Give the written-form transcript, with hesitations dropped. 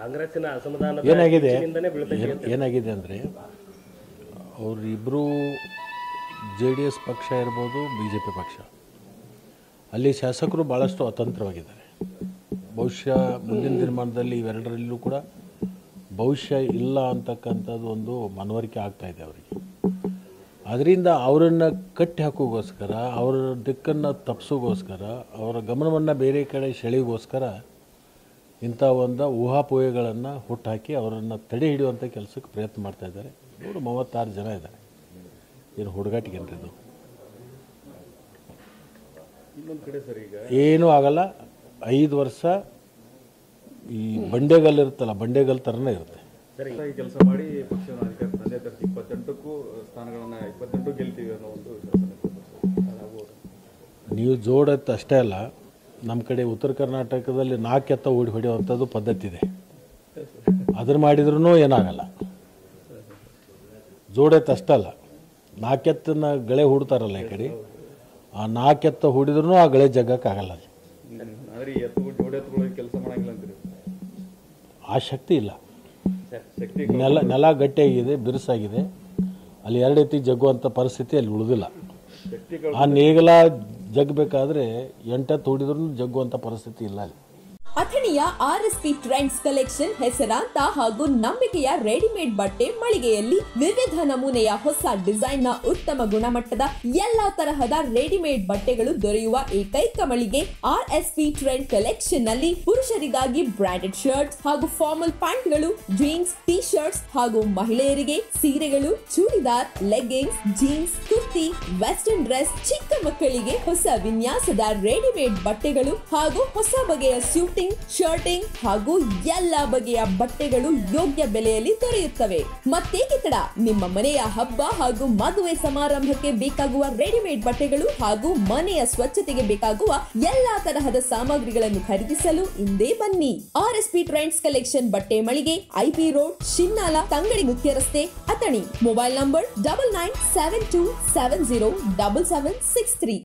ಕಾಂಗ್ರೆಸ್ಸಿನ ಅಸಮಾಧಾನ ಏನಾಗಿದೆ ಅಂದರೆ ಅವರಿಬ್ಬರು JDS ಪಕ್ಷ ಇರ್ಬೋದು BJP ಪಕ್ಷ ಅಲ್ಲಿ ಶಾಸಕರು ಭಾಳಷ್ಟು ಅತಂತ್ರವಾಗಿದ್ದಾರೆ. ಬಹುಶಃ ಮುಂದಿನ ದಿನಮಾನದಲ್ಲಿ ಇವೆರಡರಲ್ಲೂ ಕೂಡ ಭವಿಷ್ಯ ಇಲ್ಲ ಅಂತಕ್ಕಂಥದ್ದು ಒಂದು ಮನವರಿಕೆ ಆಗ್ತಾಯಿದೆ ಅವರಿಗೆ. ಅದರಿಂದ ಅವರನ್ನು ಕಟ್ಟಿ ಹಾಕೋಗೋಸ್ಕರ ಅವರ ದಿಕ್ಕನ್ನು ತಪ್ಪಿಸೋಗೋಸ್ಕರ ಅವರ ಗಮನವನ್ನು ಬೇರೆ ಕಡೆ ಸೆಳೆಯೋಗೋಸ್ಕರ ಇಂಥ ಒಂದು ಊಹಾಪೋಹೆಗಳನ್ನು ಹುಟ್ಟಾಕಿ ಅವರನ್ನು ತಡೆ ಹಿಡಿಯುವಂಥ ಕೆಲಸಕ್ಕೆ ಪ್ರಯತ್ನ ಮಾಡ್ತಾಯಿದ್ದಾರೆ. 136 ಜನ ಇದ್ದಾರೆ. ಏನು ಹುಡುಗಾಟಿಗೇನ್ರಿ ಇದು? ಇನ್ನೊಂದು ಕಡೆ ಸರ್ ಈಗ ಏನೂ ಆಗಲ್ಲ. 5 ವರ್ಷ ಈ ಬಂಡೆಗಲ್ಲು ಇರುತ್ತಲ್ಲ, ಬಂಡೆಗಲ್ಲು ಥರನೇ ಇರುತ್ತೆ. ಸರಿ, ಈ ಕೆಲಸ ಮಾಡಿ ಪಕ್ಷವನ್ನು ಅಧಿಕಾರ ತಂದೆ ತರ್ತಿ 28ಕ್ಕೂ ಸ್ಥಾನಗಳನ್ನು 28 ಗೆಲ್ತೀವಿ ಅನ್ನೋ ಒಂದು ನೀವು ಜೋಡತ್ತು ಅಷ್ಟೇ ಅಲ್ಲ, ನಮ್ಮ ಕಡೆ ಉತ್ತರ ಕರ್ನಾಟಕದಲ್ಲಿ 4 ಎತ್ತ ಓಡಿ ಹೊಡೆಯುವಂಥದ್ದು ಪದ್ಧತಿ ಇದೆ. ಅದನ್ನು ಮಾಡಿದ್ರೂ ಏನಾಗಲ್ಲ. ಜೋಡೆತ್ತು ಅಷ್ಟಲ್ಲ, 4 ಎತ್ತನ್ನ ಗಳೆ ಹೂಡ್ತಾರಲ್ಲ ಈ ಕಡೆ, ಆ 4 ಎತ್ತ ಹೂಡಿದ್ರೂ ಆ ಗಳೆ ಜಗ್ಗಕ್ಕಾಗಲ್ಲ. ಆದರೆ ಜೋಡೆತ್ತುಗಳಿಗೆ ಕೆಲಸ ಮಾಡಂಗಿಲ್ಲ ಅಂತೀರಿ? ಆ ಶಕ್ತಿ ಇಲ್ಲ. ನೆಲ ಗಟ್ಟಿಯಾಗಿದೆ, ಬಿರುಸಾಗಿದೆ. ಅಲ್ಲಿ 2 ಎತ್ತಿ ಜಗ್ಗುವಂಥ ಪರಿಸ್ಥಿತಿ ಅಲ್ಲಿ ಉಳಿದಿಲ್ಲ. ಆ ನೇಗಲ ಜಗ್ಬೇಕಾದ್ರೆ 8 ಎತ್ತು ಹೂಡಿದ್ರೂ ಜಗ್ಗುವಂಥ ಪರಿಸ್ಥಿತಿ ಇಲ್ಲ ಅಲ್ಲಿ. ಅಥಣಿಯ RSP ಟ್ರೆಂಡ್ಸ್ ಕಲೆಕ್ಷನ್ ಹೆಸರಾಂತ ಹಾಗೂ ನಂಬಿಕೆಯ ರೆಡಿಮೇಡ್ ಬಟ್ಟೆ ಮಳಿಗೆಯಲ್ಲಿ ವಿವಿಧ ನಮೂನೆಯ ಹೊಸ ಡಿಸೈನ್ ನ ಉತ್ತಮ ಗುಣಮಟ್ಟದ ಎಲ್ಲಾ ತರಹದ ರೆಡಿಮೇಡ್ ಬಟ್ಟೆಗಳು ದೊರೆಯುವ ಏಕೈಕ ಮಳಿಗೆ RSP ಟ್ರೆಂಡ್ ಕಲೆಕ್ಷನ್ ನಲ್ಲಿ ಪುರುಷರಿಗಾಗಿ ಬ್ರಾಂಡೆಡ್ ಶರ್ಟ್ಸ್ ಹಾಗೂ ಫಾರ್ಮಲ್ ಪ್ಯಾಂಟ್ಗಳು, ಜೀನ್ಸ್, ಟಿ ಶರ್ಟ್ಸ್ ಹಾಗೂ ಮಹಿಳೆಯರಿಗೆ ಸೀರೆಗಳು, churidar, leggings, jeans, kurti, western dress, ಚಿಕ್ಕ ಮಕ್ಕಳಿಗೆ ಹೊಸ ವಿನ್ಯಾಸದ ರೆಡಿಮೇಡ್ ಬಟ್ಟೆಗಳು ಹಾಗೂ ಹೊಸ ಬಗೆಯ ಸ್ಯೂಟಿಂಗ್, ಶರ್ಟಿಂಗ್ ಹಾಗೂ ಎಲ್ಲಾ ಬಗೆಯ ಬಟ್ಟೆಗಳು ಯೋಗ್ಯ ಬೆಲೆಯಲ್ಲಿ ದೊರೆಯುತ್ತವೆ. ಮತ್ತೇಕೆ ತಡ? ನಿಮ್ಮ ಮನೆಯ ಹಬ್ಬ ಹಾಗೂ ಮದುವೆ ಸಮಾರಂಭಕ್ಕೆ ಬೇಕಾಗುವ ರೆಡಿಮೇಡ್ ಬಟ್ಟೆಗಳು ಹಾಗೂ ಮನೆಯ ಸ್ವಚ್ಛತೆಗೆ ಬೇಕಾಗುವ ಎಲ್ಲಾ ತರಹದ ಸಾಮಗ್ರಿಗಳನ್ನು ಖರೀದಿಸಲು ಇಂದೇ ಬನ್ನಿ. RSP ಟ್ರೆಂಡ್ಸ್ ಕಲೆಕ್ಷನ್ ಬಟ್ಟೆ ಮಳಿಗೆ, IP ರೋಡ್, ಶಿನ್ನಾಲ, ತಂಗಡಿ ಮುಖ್ಯ ರಸ್ತೆ, ಅಥಣಿ. Mobile number 9972707763.